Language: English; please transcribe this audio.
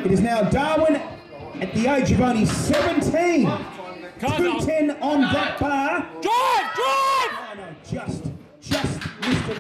It is now Darwin at the age of only 17. 210 on that bar.